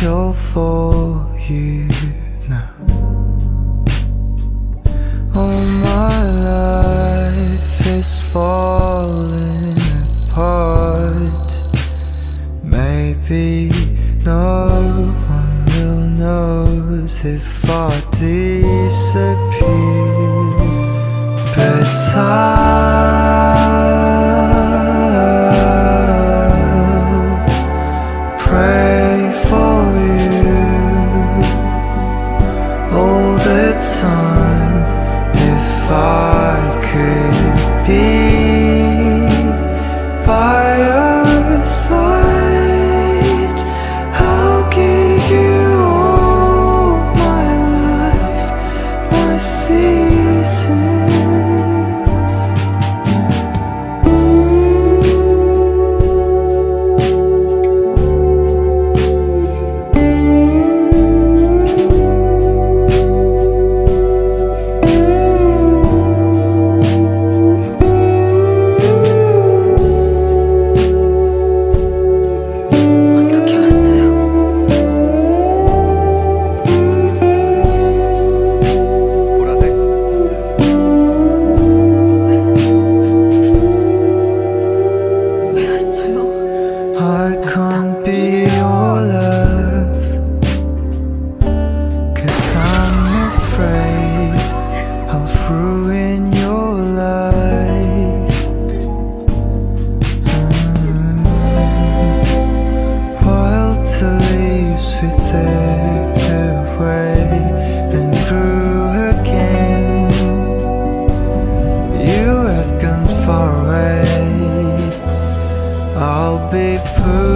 angel for you now. All my life is falling apart. Maybe no one will notice if I disappear, but I'll pray for you all the time. If I could be by your side, I'll give you all my life, my seasons. 어떻게 왔어요? 보라색. 왜 왔어요? I can't be your love, 'cause I'm afraid I'll ruin your life. Wild leaves withered away and grew again. You have gone far away. I'll be